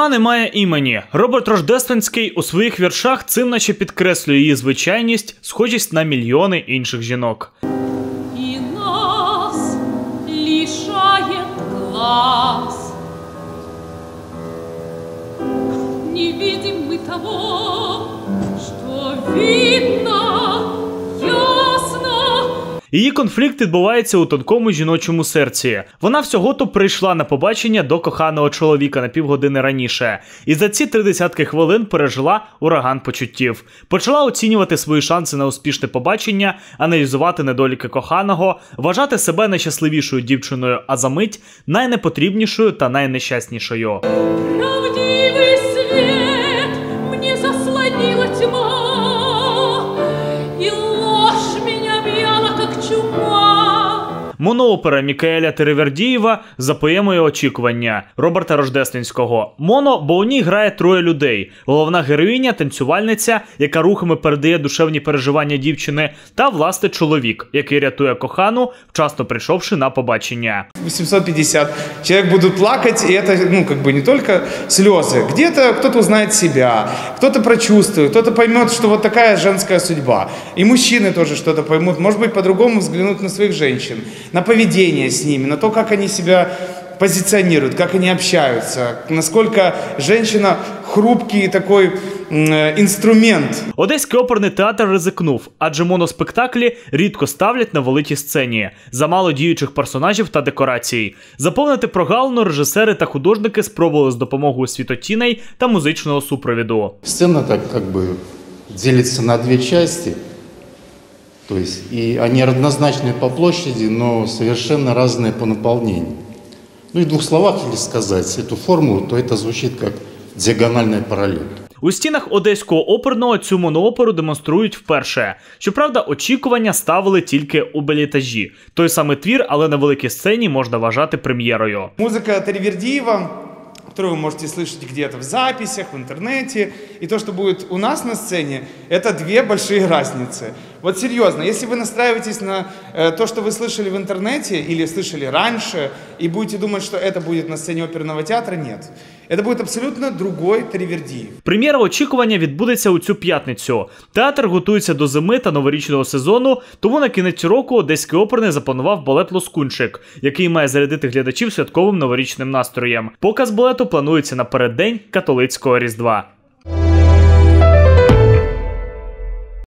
Вона не має імені. Роберт Рождественський у своїх віршах цим наче підкреслює її звичайність, схожість на мільйони інших жінок. І нас лишає глаз. Не видим мы того, что видно ясно. Її конфлікт відбувається у тонкому жіночому серці. Вона всього-то прийшла на побачення до коханого чоловіка на півгодини раніше. І за ці 30 хвилин пережила ураган почуттів. Почала оцінювати свої шанси на успішне побачення, аналізувати недоліки коханого, вважати себе найщасливішою дівчиною, а за мить найнепотрібнішою та найнещаснішою. Правдивый свет мне заслонила тьма, и ложь меня в'яла, как чума. Моноопера Мікаеля Теревердієва за поемою «Очікування» Роберта Рождественського. Моно, бо у ній грає троє людей. Головна героїня – танцювальниця, яка рухами передає душевні переживання дівчини, та, власне, чоловік, який рятує кохану, вчасно прийшовши на побачення. 850 человек будут плакать, и это, не только слезы. Где-то кто-то узнает себя, кто-то прочувствует, кто-то поймет, что вот такая женская судьба. И мужчины тоже что-то поймут, может быть, по-другому взглянут на своих женщин, на поведение с ними, на то, как они себя позиционируют, как они общаются, насколько женщина хрупкий такой інструмент. Одеський оперний театр ризикнув, адже моноспектаклі рідко ставлять на великій сцені, замало діючих персонажів та декорацій. Заповнити прогалину режисери та художники спробували з допомогою світлотіней та музичного супровіду. Сцена так делится на две части, то есть и они равнозначные по площади, но совершенно разные по наполнению. Ну и в двух словах, если сказать эту формулу, то это звучит как диагональная параллель. У стінах Одеського оперного цю монооперу демонструють вперше. Щоправда, «Очікування» ставили тільки у белетажі. Той самий твір, але на великій сцені можна вважати прем'єрою. Музыка Теревердиева, которую вы можете слышать где-то в записях, в интернете, и то, что будет у нас на сцене, это две большие разницы. Вот серьезно, если вы настраиваетесь на то, что вы слышали в интернете или слышали раньше, и будете думать, что это будет на сцене оперного театра, нет. Это будет абсолютно другой Теревердиев. Прем'єра «Очікування» відбудеться у цю п'ятницю. Театр готується до зими та новорічного сезону, тому на кінець року Одеський оперний запланував балет «Лоскунчик», який має зарядити глядачів святковим новорічним настроєм. Показ балету планується на переддень католицького Різдва.